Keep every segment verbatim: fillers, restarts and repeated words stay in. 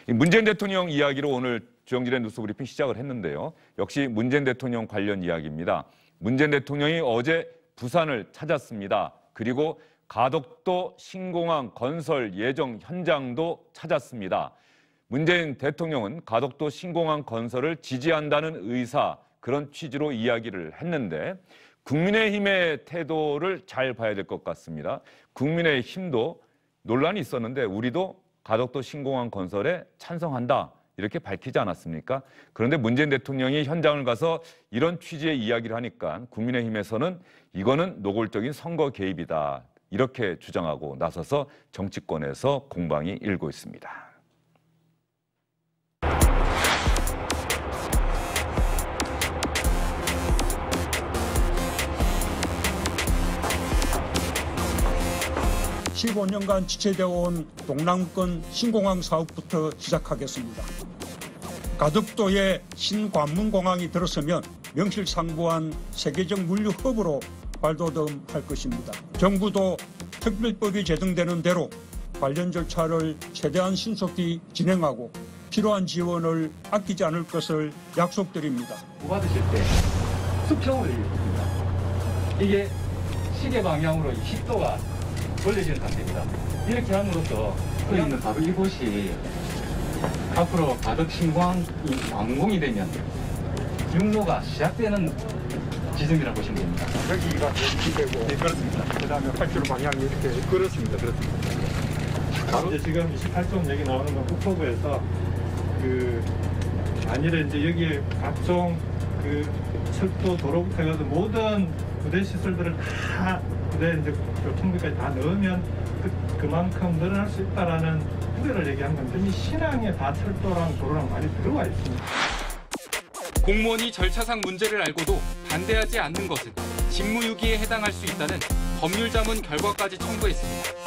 문재인 대통령 이야기로 오늘 주영진의 뉴스브리핑 시작을 했는데요. 역시 문재인 대통령 관련 이야기입니다. 문재인 대통령이 어제 부산을 찾았습니다. 그리고 가덕도 신공항 건설 예정 현장도 찾았습니다. 문재인 대통령은 가덕도 신공항 건설을 지지한다는 의사, 그런 취지로 이야기를 했는데 국민의힘의 태도를 잘 봐야 될 것 같습니다. 국민의힘도 논란이 있었는데 우리도 가덕도 신공항 건설에 찬성한다, 이렇게 밝히지 않았습니까? 그런데 문재인 대통령이 현장을 가서 이런 취지의 이야기를 하니까 국민의힘에서는 이거는 노골적인 선거 개입이다, 이렇게 주장하고 나서서 정치권에서 공방이 일고 있습니다. 십오 년간 지체되어 온 동남권 신공항 사업부터 시작하겠습니다. 가덕도에 신관문공항이 들어서면 명실상부한 세계적 물류 허브로 발돋움할 것입니다. 정부도 특별법이 제정되는 대로 관련 절차를 최대한 신속히 진행하고 필요한 지원을 아끼지 않을 것을 약속드립니다. 받으실 때 수평을 이루어집니다. 이게 시계 방향으로 십 도가 돌려지는 상태입니다. 이렇게 함으로써 서 있는 바로 이곳이 앞으로 가덕 신공항이 완공이 되면 육로가 시작되는 지점이라고 보시면 됩니다. 여기가 이렇게 되고, 네, 그렇습니다. 그 다음에 팔 킬로미터 방향이 이렇게. 그렇습니다. 그렇습니다. 바로 이제 지금 이십팔 점 여기 나오는 건 국토부에서 그 만일에 이제 여기에 각종 그 철도 도로부터 해서 모든 부대 시설들을 다 부대 이제 교통비까지 다 넣으면 그, 그만큼 늘어날 수 있다라는 우려를 얘기한 건데 이 신항에 다 철도랑 도로랑 많이 들어와 있습니다. 공무원이 절차상 문제를 알고도 반대하지 않는 것은 직무유기에 해당할 수 있다는 법률자문 결과까지 첨부했습니다.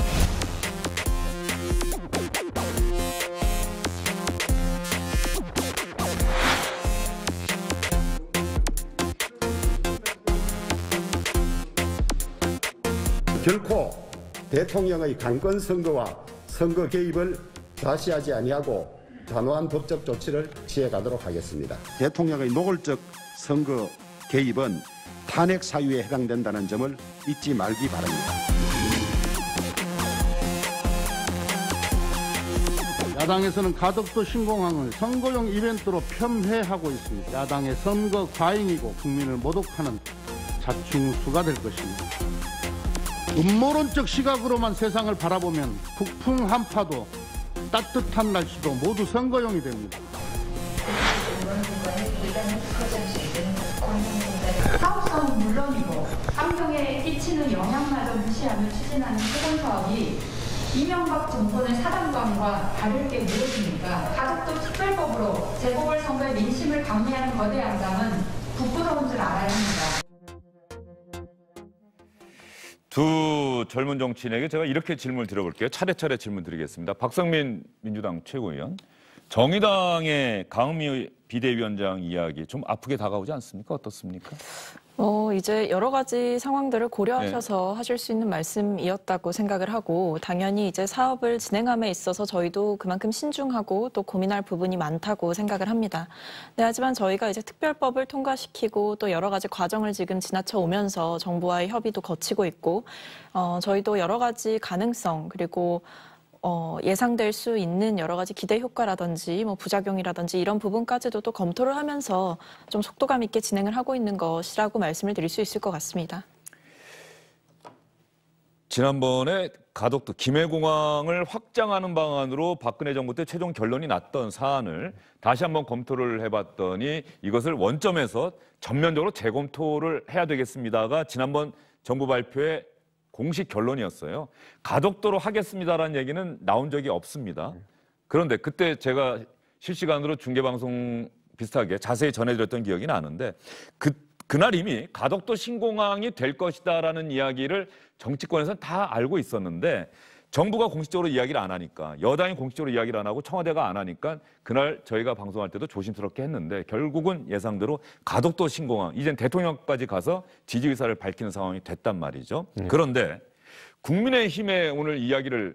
결코 대통령의 강권 선거와 선거 개입을 좌시하지 아니하고 단호한 법적 조치를 취해가도록 하겠습니다. 대통령의 노골적 선거 개입은 탄핵 사유에 해당된다는 점을 잊지 말기 바랍니다. 야당에서는 가덕도 신공항을 선거용 이벤트로 폄훼하고 있습니다. 야당의 선거 과잉이고 국민을 모독하는 자충수가 될 것입니다. 음모론적 시각으로만 세상을 바라보면 북풍 한파도 따뜻한 날씨도 모두 선거용이 됩니다. 사업성은 물론이고 환경에 끼치는 영향마저 무시하며 추진하는 토건 사업이 이명박 정권의 사단법과 다를 게 무엇입니까? 가덕도 특별법으로 재보궐선거의 민심을 강요하는 거대 양당은 부끄러운 줄 알아야 합니다. 두 젊은 정치인에게 제가 이렇게 질문을 드려볼게요. 차례차례 질문 드리겠습니다. 박성민 민주당 최고위원, 정의당의 강은미 비대위원장 이야기 좀 아프게 다가오지 않습니까? 어떻습니까? 어, 이제 여러 가지 상황들을 고려하셔서 네. 하실 수 있는 말씀이었다고 생각을 하고, 당연히 이제 사업을 진행함에 있어서 저희도 그만큼 신중하고 또 고민할 부분이 많다고 생각을 합니다. 네, 하지만 저희가 이제 특별법을 통과시키고 또 여러 가지 과정을 지금 지나쳐 오면서 정부와의 협의도 거치고 있고, 어, 저희도 여러 가지 가능성 그리고 어, 예상될 수 있는 여러 가지 기대 효과라든지 뭐 부작용이라든지 이런 부분까지도 또 검토를 하면서 좀 속도감 있게 진행을 하고 있는 것이라고 말씀을 드릴 수 있을 것 같습니다. 지난번에 가덕도 김해공항을 확장하는 방안으로 박근혜 정부 때 최종 결론이 났던 사안을 다시 한번 검토를 해봤더니 이것을 원점에서 전면적으로 재검토를 해야 되겠습니다가 지난번 정부 발표에 공식 결론이었어요. 가덕도로 하겠습니다라는 얘기는 나온 적이 없습니다. 그런데 그때 제가 실시간으로 중계방송 비슷하게 자세히 전해드렸던 기억이 나는데 그, 그날 이미 가덕도 신공항이 될 것이다라는 이야기를 정치권에서는 다 알고 있었는데 정부가 공식적으로 이야기를 안 하니까, 여당이 공식적으로 이야기를 안 하고 청와대가 안 하니까 그날 저희가 방송할 때도 조심스럽게 했는데 결국은 예상대로 가덕도 신공항, 이젠 대통령까지 가서 지지 의사를 밝히는 상황이 됐단 말이죠. 네. 그런데 국민의힘에 오늘 이야기를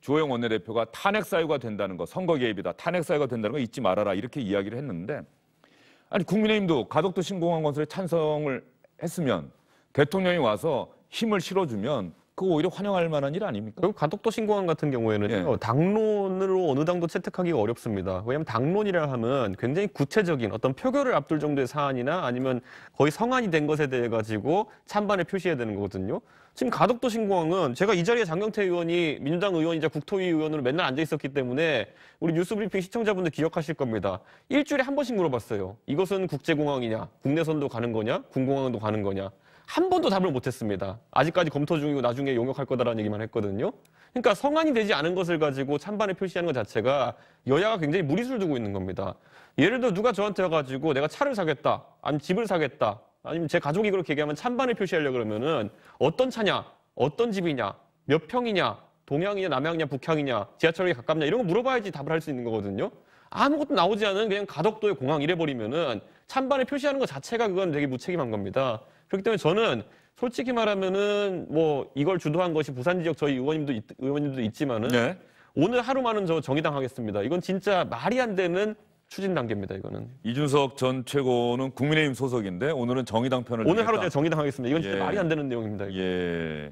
주호영 원내대표가 탄핵 사유가 된다는 거, 선거 개입이다, 탄핵 사유가 된다는 거 잊지 말아라 이렇게 이야기를 했는데 아니 국민의힘도 가덕도 신공항 건설에 찬성을 했으면 대통령이 와서 힘을 실어주면 그거 오히려 환영할 만한 일 아닙니까? 그리고 가덕도 신공항 같은 경우에는요, 예. 당론으로 어느 당도 채택하기가 어렵습니다. 왜냐하면 당론이라 하면 굉장히 구체적인 어떤 표결을 앞둘 정도의 사안이나 아니면 거의 성안이 된 것에 대해 가지고 찬반을 표시해야 되는 거거든요. 지금 가덕도 신공항은 제가 이 자리에 장경태 의원이 민주당 의원이자 국토위 의원으로 맨날 앉아 있었기 때문에 우리 뉴스브리핑 시청자분들 기억하실 겁니다. 일주일에 한 번씩 물어봤어요. 이것은 국제공항이냐, 국내선도 가는 거냐, 군공항도 가는 거냐. 한 번도 답을 못했습니다. 아직까지 검토 중이고 나중에 용역할 거다라는 얘기만 했거든요. 그러니까 성안이 되지 않은 것을 가지고 찬반을 표시하는 것 자체가 여야가 굉장히 무리수를 두고 있는 겁니다. 예를 들어 누가 저한테 와가지고 내가 차를 사겠다, 아니면 집을 사겠다, 아니면 제 가족이 그렇게 얘기하면 찬반을 표시하려고 그러면은 어떤 차냐, 어떤 집이냐, 몇 평이냐, 동향이냐, 남향이냐, 북향이냐, 지하철역에 가깝냐 이런 거 물어봐야지 답을 할 수 있는 거거든요. 아무것도 나오지 않은 그냥 가덕도의 공항 이래버리면은 찬반을 표시하는 것 자체가 그건 되게 무책임한 겁니다. 그렇기 때문에 저는 솔직히 말하면은 뭐 이걸 주도한 것이 부산 지역 저희 의원님도 있, 의원님도 있지만은 네. 오늘 하루만은 저 정의당 하겠습니다. 이건 진짜 말이 안 되는 추진 단계입니다. 이거는. 이준석 전 최고는 국민의힘 소속인데 오늘은 정의당 편을 오늘 하루 들겠다. 제가 정의당 하겠습니다. 이건 진짜 예. 말이 안 되는 내용입니다. 이거. 예.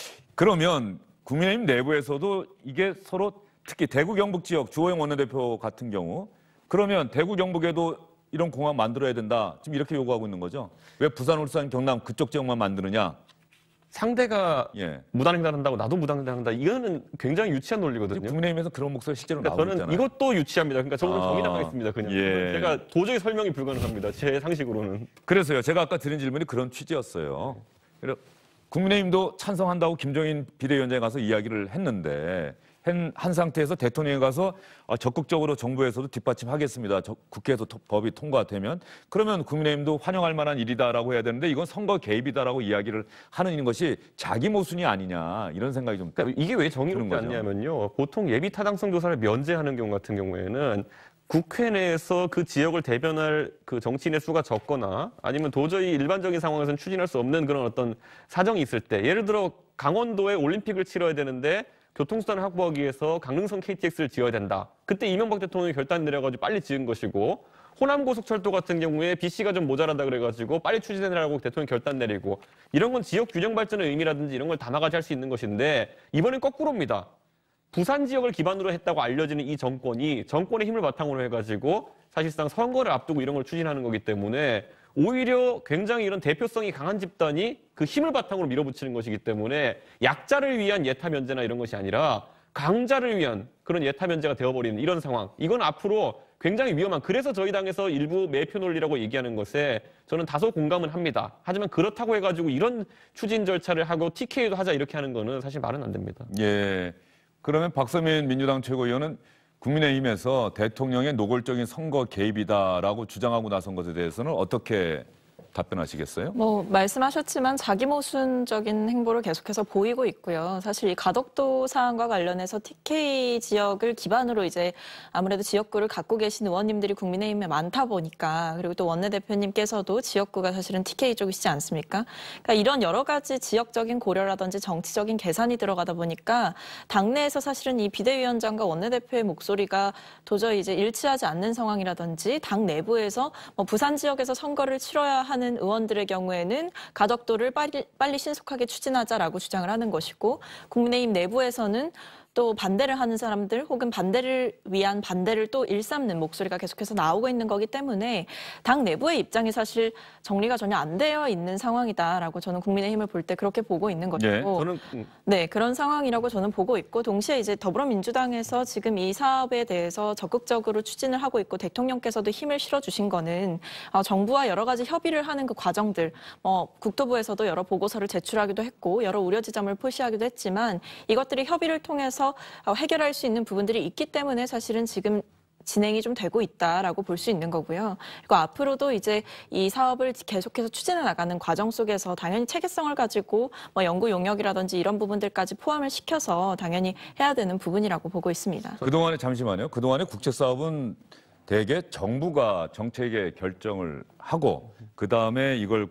그러면 국민의힘 내부에서도 이게 서로 특히 대구 경북 지역 주호영 원내대표 같은 경우 그러면 대구 경북에도 이런 공항 만들어야 된다. 지금 이렇게 요구하고 있는 거죠. 왜 부산, 울산, 경남 그쪽 지역만 만드느냐. 상대가 예. 무단횡단한다고 나도 무단횡단한다. 이거는 굉장히 유치한 논리거든요. 국민의힘에서 그런 목소리 실제로 그러니까 나오고 저는 있잖아요. 이것도 유치합니다. 그러니까 저는 아, 정의당 하겠습니다. 그냥. 예. 제가 도저히 설명이 불가능합니다. 제 상식으로는. 그래서요. 제가 아까 드린 질문이 그런 취지였어요. 그래서 국민의힘도 찬성한다고 김종인 비대위원장에 가서 이야기를 했는데 한, 한 상태에서 대통령이 가서 적극적으로 정부에서도 뒷받침하겠습니다. 저, 국회에서 토, 법이 통과되면 그러면 국민의힘도 환영할 만한 일이다라고 해야 되는데 이건 선거 개입이다라고 이야기를 하는 것이 자기 모순이 아니냐 이런 생각이 좀 그러니까 이게 왜 정의롭지 거죠. 않냐면요. 보통 예비 타당성 조사를 면제하는 경우 같은 경우에는 국회 내에서 그 지역을 대변할 그 정치인의 수가 적거나 아니면 도저히 일반적인 상황에서는 추진할 수 없는 그런 어떤 사정이 있을 때 예를 들어 강원도에 올림픽을 치러야 되는데 교통수단을 확보하기 위해서 강릉선 케이티엑스를 지어야 된다. 그때 이명박 대통령이 결단 내려가지고 빨리 지은 것이고 호남고속철도 같은 경우에 비씨가 좀 모자란다 그래가지고 빨리 추진해라고 대통령이 결단 내리고 이런 건 지역 균형 발전의 의미라든지 이런 걸 담아가지 할 수 있는 것인데 이번엔 거꾸로입니다. 부산 지역을 기반으로 했다고 알려지는 이 정권이 정권의 힘을 바탕으로 해가지고 사실상 선거를 앞두고 이런 걸 추진하는 거기 때문에 오히려 굉장히 이런 대표성이 강한 집단이 그 힘을 바탕으로 밀어붙이는 것이기 때문에 약자를 위한 예타 면제나 이런 것이 아니라 강자를 위한 그런 예타 면제가 되어버리는 이런 상황. 이건 앞으로 굉장히 위험한. 그래서 저희 당에서 일부 매표 논리라고 얘기하는 것에 저는 다소 공감은 합니다. 하지만 그렇다고 해가지고 이런 추진 절차를 하고 티케이도 하자 이렇게 하는 거는 사실 말은 안 됩니다. 예. 그러면 박서민 민주당 최고위원은 국민의힘에서 대통령의 노골적인 선거 개입이다라고 주장하고 나선 것에 대해서는 어떻게 답변하시겠어요? 뭐 말씀하셨지만 자기 모순적인 행보를 계속해서 보이고 있고요. 사실 이 가덕도 사안과 관련해서 티케이 지역을 기반으로 이제 아무래도 지역구를 갖고 계신 의원님들이 국민의힘에 많다 보니까 그리고 또 원내대표님께서도 지역구가 사실은 티케이 쪽이시지 않습니까? 그러니까 이런 여러 가지 지역적인 고려라든지 정치적인 계산이 들어가다 보니까 당내에서 사실은 이 비대위원장과 원내대표의 목소리가 도저히 이제 일치하지 않는 상황이라든지 당 내부에서 뭐 부산 지역에서 선거를 치러야 하는 의원들의 경우에는 가덕도를 빨리, 빨리 신속하게 추진하자라고 주장을 하는 것이고 국민의힘 내부에서는 또 반대를 하는 사람들 혹은 반대를 위한 반대를 또 일삼는 목소리가 계속해서 나오고 있는 거기 때문에 당 내부의 입장이 사실 정리가 전혀 안 되어 있는 상황이다라고 저는 국민의힘을 볼 때 그렇게 보고 있는 것이고 네, 저는 네, 그런 상황이라고 저는 보고 있고 동시에 이제 더불어민주당에서 지금 이 사업에 대해서 적극적으로 추진을 하고 있고 대통령께서도 힘을 실어주신 거는 어, 정부와 여러 가지 협의를 하는 그 과정들 뭐 국토부에서도 여러 보고서를 제출하기도 했고 여러 우려 지점을 표시하기도 했지만 이것들이 협의를 통해서 해결할 수 있는 부분들이 있기 때문에 사실은 지금 진행이 좀 되고 있다라고 볼 수 있는 거고요. 그리고 앞으로도 이제 이 사업을 계속해서 추진해 나가는 과정 속에서 당연히 체계성을 가지고 뭐 연구 용역이라든지 이런 부분들까지 포함을 시켜서 당연히 해야 되는 부분이라고 보고 있습니다. 그동안에 잠시만요. 그동안에 국제 사업은 대개 정부가 정책의 결정을 하고 그다음에 이걸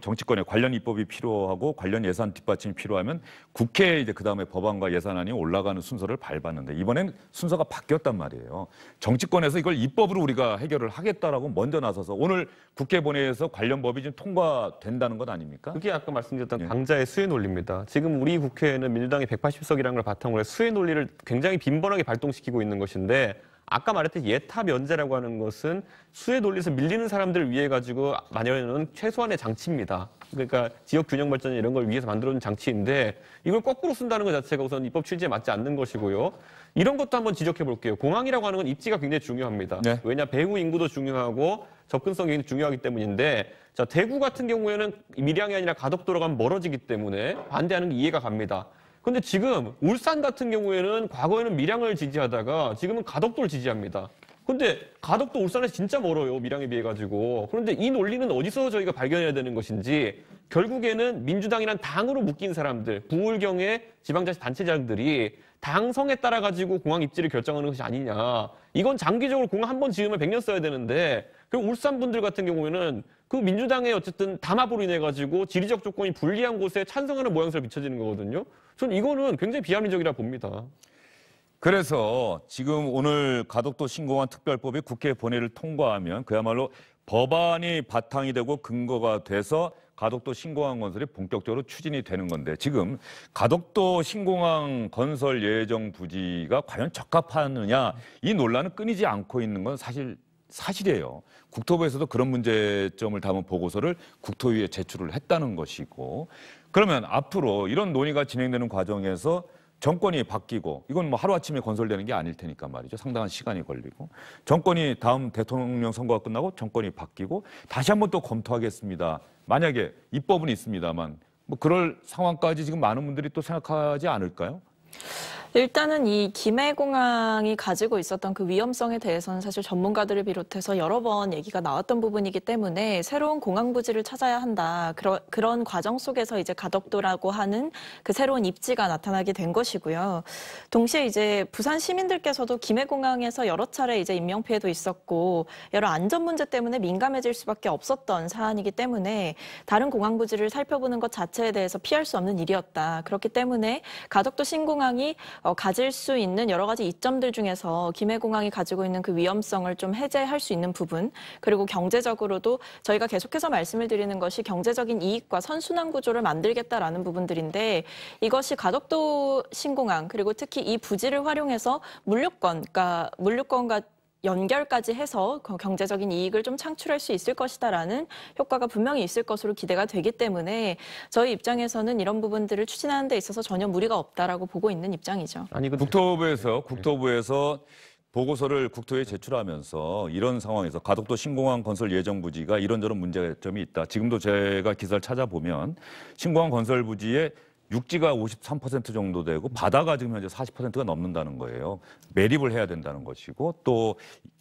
정치권에 관련 입법이 필요하고 관련 예산 뒷받침이 필요하면 국회에 이제 그다음에 법안과 예산안이 올라가는 순서를 밟았는데 이번엔 순서가 바뀌었단 말이에요. 정치권에서 이걸 입법으로 우리가 해결을 하겠다라고 먼저 나서서 오늘 국회 본회의에서 관련 법이 좀 통과된다는 것 아닙니까? 그게 아까 말씀드렸던 예. 강자의 수혜 논리입니다. 지금 우리 국회에는 민주당이 백팔십 석이라는 걸 바탕으로 해 수혜 논리를 굉장히 빈번하게 발동시키고 있는 것인데 아까 말했듯이 예타 면제라고 하는 것은 수혜 논리에서 밀리는 사람들을 위해 가지고 마련하는 최소한의 장치입니다. 그러니까 지역 균형 발전 이런 걸 위해서 만들어준 장치인데 이걸 거꾸로 쓴다는 것 자체가 우선 입법 취지에 맞지 않는 것이고요. 이런 것도 한번 지적해 볼게요. 공항이라고 하는 건 입지가 굉장히 중요합니다. 네. 왜냐 배후 인구도 중요하고 접근성이 굉장히 중요하기 때문인데 자 대구 같은 경우에는 밀양이 아니라 가덕도로 가면 멀어지기 때문에 반대하는 게 이해가 갑니다. 근데 지금 울산 같은 경우에는 과거에는 밀양을 지지하다가 지금은 가덕도를 지지합니다. 근데 가덕도 울산에서 진짜 멀어요. 밀양에 비해 가지고. 그런데 이 논리는 어디서 저희가 발견해야 되는 것인지 결국에는 민주당이란 당으로 묶인 사람들, 부울경의 지방자치단체장들이 당성에 따라 가지고 공항 입지를 결정하는 것이 아니냐. 이건 장기적으로 공항 한 번 지으면 백 년 써야 되는데 그리고 울산 분들 같은 경우에는 그 민주당의 어쨌든 담합으로 인해 가지고 지리적 조건이 불리한 곳에 찬성하는 모양새를 비춰지는 거거든요. 전 이거는 굉장히 비합리적이라 봅니다. 그래서 지금 오늘 가덕도 신공항 특별법이 국회 본회의를 통과하면 그야말로 법안이 바탕이 되고 근거가 돼서 가덕도 신공항 건설이 본격적으로 추진이 되는 건데 지금 가덕도 신공항 건설 예정 부지가 과연 적합하느냐 이 논란은 끊이지 않고 있는 건 사실 사실이에요. 국토부에서도 그런 문제점을 담은 보고서를 국토위에 제출을 했다는 것이고 그러면 앞으로 이런 논의가 진행되는 과정에서 정권이 바뀌고 이건 뭐 하루아침에 건설되는 게 아닐 테니까 말이죠. 상당한 시간이 걸리고 정권이 다음 대통령 선거가 끝나고 정권이 바뀌고 다시 한번 또 검토하겠습니다. 만약에 입법은 있습니다만 뭐 그럴 상황까지 지금 많은 분들이 또 생각하지 않을까요? 일단은 이 김해공항이 가지고 있었던 그 위험성에 대해서는 사실 전문가들을 비롯해서 여러 번 얘기가 나왔던 부분이기 때문에 새로운 공항 부지를 찾아야 한다. 그러, 그런 과정 속에서 이제 가덕도라고 하는 그 새로운 입지가 나타나게 된 것이고요. 동시에 이제 부산 시민들께서도 김해공항에서 여러 차례 이제 인명피해도 있었고 여러 안전 문제 때문에 민감해질 수밖에 없었던 사안이기 때문에 다른 공항 부지를 살펴보는 것 자체에 대해서 피할 수 없는 일이었다. 그렇기 때문에 가덕도 신공항이 어, 가질 수 있는 여러 가지 이점들 중에서 김해공항이 가지고 있는 그 위험성을 좀 해제할 수 있는 부분 그리고 경제적으로도 저희가 계속해서 말씀을 드리는 것이 경제적인 이익과 선순환 구조를 만들겠다라는 부분들인데 이것이 가덕도 신공항 그리고 특히 이 부지를 활용해서 물류권, 그러니까 물류권과 연결까지 해서 경제적인 이익을 좀 창출할 수 있을 것이다라는 효과가 분명히 있을 것으로 기대가 되기 때문에 저희 입장에서는 이런 부분들을 추진하는 데 있어서 전혀 무리가 없다라고 보고 있는 입장이죠. 아니 국토부에서 국토부에서 보고서를 국토에 제출하면서 이런 상황에서 가덕도 신공항 건설 예정 부지가 이런저런 문제점이 있다. 지금도 제가 기사를 찾아보면 신공항 건설 부지에 육지가 오십삼 퍼센트 정도 되고 바다가 지금 현재 사십 퍼센트가 넘는다는 거예요. 매립을 해야 된다는 것이고 또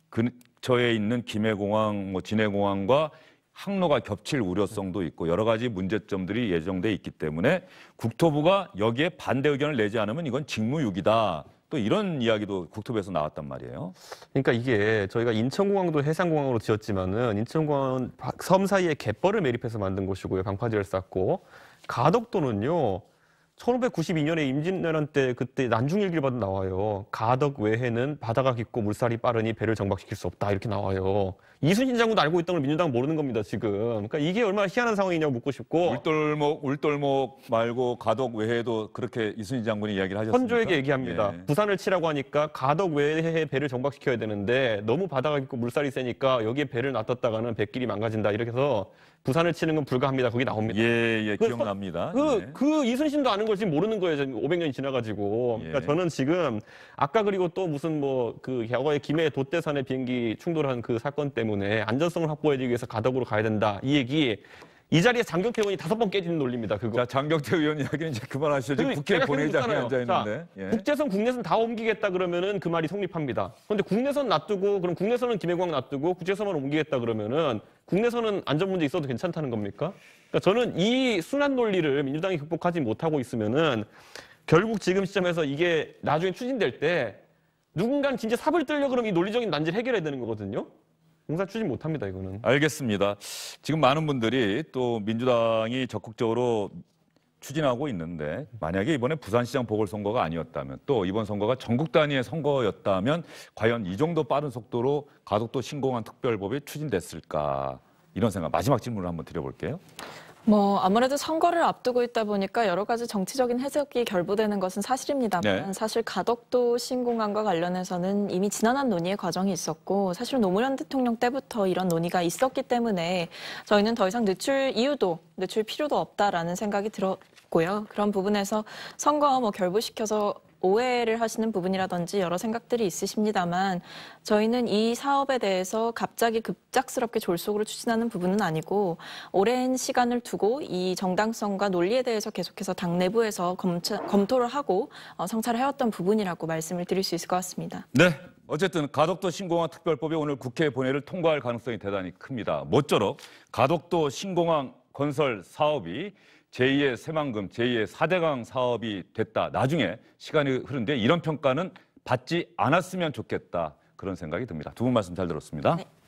근처에 있는 김해공항, 뭐 진해공항과 항로가 겹칠 우려성도 있고 여러 가지 문제점들이 예정돼 있기 때문에 국토부가 여기에 반대 의견을 내지 않으면 이건 직무유기다. 또 이런 이야기도 국토부에서 나왔단 말이에요. 그러니까 이게 저희가 인천공항도 해상공항으로 지었지만은 인천공항은 섬 사이에 갯벌을 매립해서 만든 곳이고요. 방파제를 쌓고 가덕도는요. 천오백구십이 년에 임진왜란 때 그때 난중일기를 봐도 나와요. 가덕 외해는 바다가 깊고 물살이 빠르니 배를 정박시킬 수 없다 이렇게 나와요. 이순신 장군도 알고 있던 걸 민주당은 모르는 겁니다 지금. 그러니까 이게 얼마나 희한한 상황이냐고 묻고 싶고. 울돌목 울돌목 말고 가덕 외해도 그렇게 이순신 장군이 이야기를 하셨습니까? 선조에게 얘기합니다. 예. 부산을 치라고 하니까 가덕 외해에 배를 정박시켜야 되는데 너무 바다가 깊고 물살이 세니까 여기에 배를 놔뒀다가는 배길이 망가진다 이렇게 해서 부산을 치는 건 불가합니다. 거기 나옵니다. 예, 예, 그 기억납니다. 그, 예. 그 이순신도 아는 걸 지금 모르는 거예요. 지금 오백 년이 지나가지고. 그러니까 예. 저는 지금 아까 그리고 또 무슨 뭐 그 과거에 김해 돛대산의 비행기 충돌한 그 사건 때문에 안전성을 확보하기 위해서 가덕으로 가야 된다. 이 얘기 이 자리에 장경태 의원이 다섯 번 깨지는 논리입니다. 그거. 자, 장경태 의원 이야기는 이제 그만하시죠. 지금 국회 제가 본회의장에 그랬잖아요. 앉아 있는데. 자, 예. 국제선, 국내선 다 옮기겠다 그러면은 그 말이 성립합니다. 그런데 국내선 놔두고 그럼 국내선은 김해공항 놔두고 국제선만 옮기겠다 그러면은 국내선은 안전 문제 있어도 괜찮다는 겁니까? 그러니까 저는 이 순환 논리를 민주당이 극복하지 못하고 있으면은 결국 지금 시점에서 이게 나중에 추진될 때 누군가는 진짜 삽을 뜨려 그러면 이 논리적인 난제를 해결해야 되는 거거든요. 공사 추진 못합니다, 이거는. 알겠습니다. 지금 많은 분들이 또 민주당이 적극적으로 추진하고 있는데 만약에 이번에 부산시장 보궐선거가 아니었다면 또 이번 선거가 전국 단위의 선거였다면 과연 이 정도 빠른 속도로 가덕도 신공항 특별법이 추진됐을까 이런 생각 마지막 질문을 한번 드려볼게요. 뭐 아무래도 선거를 앞두고 있다 보니까 여러 가지 정치적인 해석이 결부되는 것은 사실입니다만 네. 사실 가덕도 신공항과 관련해서는 이미 지난한 논의의 과정이 있었고 사실 노무현 대통령 때부터 이런 논의가 있었기 때문에 저희는 더 이상 늦출 이유도 늦출 필요도 없다라는 생각이 들었고요. 그런 부분에서 선거와 뭐 결부시켜서 오해를 하시는 부분이라든지 여러 생각들이 있으십니다만 저희는 이 사업에 대해서 갑자기 급작스럽게 졸속으로 추진하는 부분은 아니고 오랜 시간을 두고 이 정당성과 논리에 대해서 계속해서 당 내부에서 검차, 검토를 하고 어, 성찰을 해왔던 부분이라고 말씀을 드릴 수 있을 것 같습니다. 네. 어쨌든 가덕도 신공항 특별법이 오늘 국회 본회의를 통과할 가능성이 대단히 큽니다. 모쪼록 가덕도 신공항 건설 사업이 제이의 새만금, 제이의 사대강 사업이 됐다. 나중에 시간이 흐른데 이런 평가는 받지 않았으면 좋겠다. 그런 생각이 듭니다. 두 분 말씀 잘 들었습니다. 네.